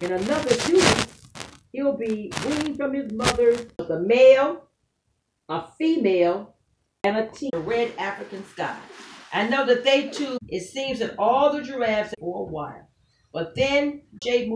In another 2 weeks, he'll be weaned from his mother, a male, a female, and a teen. The red African sky. I know that they too, it seems that all the giraffes for a while. But then Jay